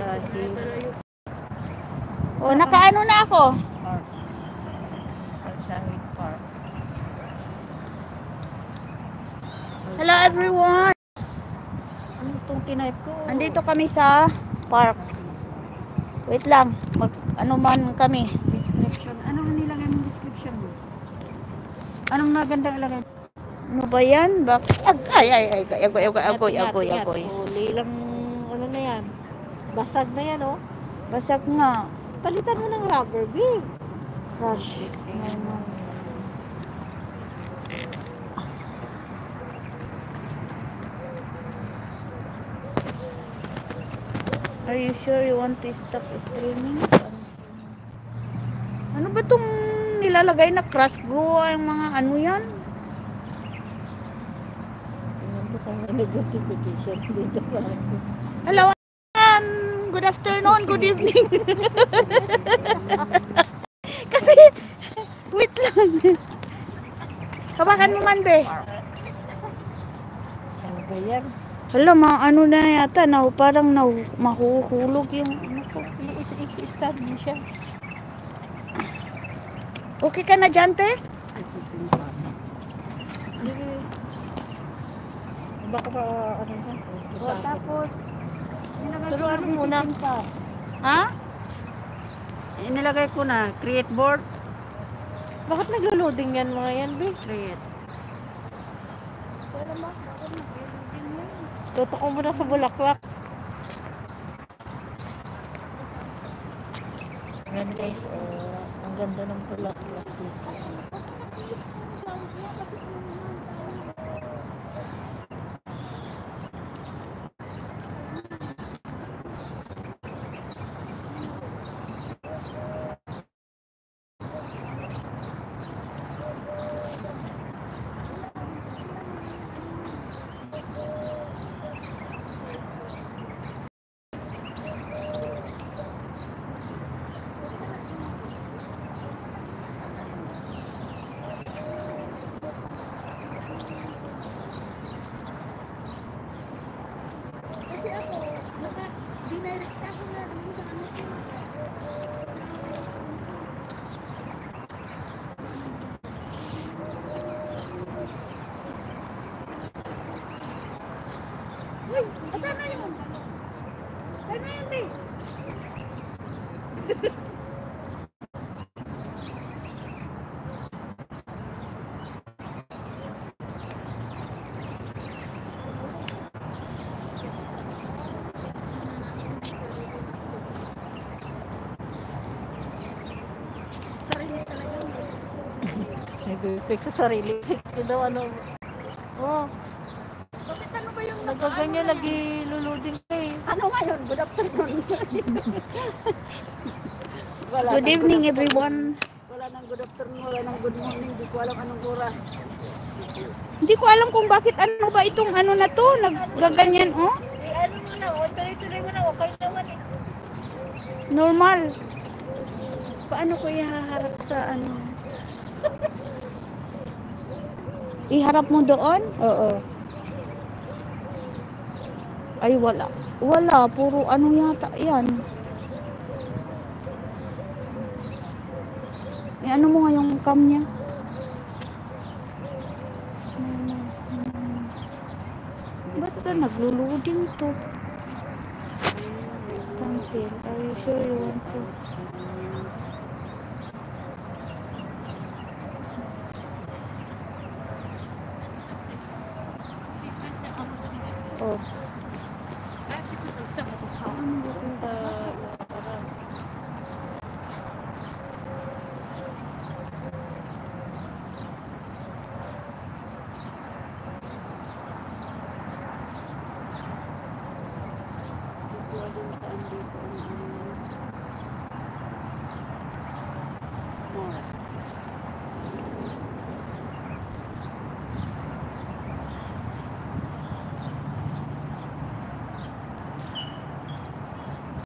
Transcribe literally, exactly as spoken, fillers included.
Shahid. O, nakaano na ako. Park. Shahid Park. Hello everyone. Ano itong tinype ko? Andito kami sa park. Wait lang. Mag, ano man kami. Description. Ano nilagay ng description mo? Anong magandang ilagay? Ano ba yan? Bak ay, ay, ay, ay, agoy, agoy, agoy, agoy, agoy. Huli lang, ano na yan? Basag na yan, oh. Basag nga. Palitan mo ng rubber, babe. Rush. Are you sure you want to stop streaming? Ano ba itong nilalagay na crash grow? Yung mga ano yan? Tingnan ko kung may notification dito sa akin. Hello, um, good afternoon, good evening. Kasi, wait lang. Kabakan mo man, be. Ano ba yan? Hala, mga ano na yata, na, parang na, mahuhulog yung ano ko. I-start mo siya. Okay ka na dyan, te? Baka pa, ano siya? O, tapos, Turuan mo muna. ha? Inilagay ko na, create board. Bakit naglo-loading yan mga yan, be? Create. Para ma, bakit nag-loading yan? Tutok mo na sa bulaklak. Yan guys, oh, ang ganda ng bulaklak dito. Kasi ako, naka, dinirect ako na dun sa ano ko. Uy, asan na yun? Saan na yun, be? Nag-fix sa sarili. Fix ko daw ano. Oh, Bakit ano ba yung nagaganyan lagi luluding ka eh. Ano ngayon? Good afternoon. Wala Good nang evening, good everyone. afternoon. Wala nang good afternoon, wala nang good morning. Di ko alam anong oras. Hindi ko alam kung bakit ano ba itong ano na to, naggaganyan, oh. Eh, ano mo na, oh, tuloy-tuloy mo na, okay naman eh. Normal. Paano ko ihaharap sa ano? Iharap mo doon? Oo. Ay, wala. Wala, puro ano yata yan. Eh, ano mo nga yung cam niya? Ba't ba naglo-loading to? Cancel. Are you sure you want to? Oh. I actually put some stuff at the top. Uh,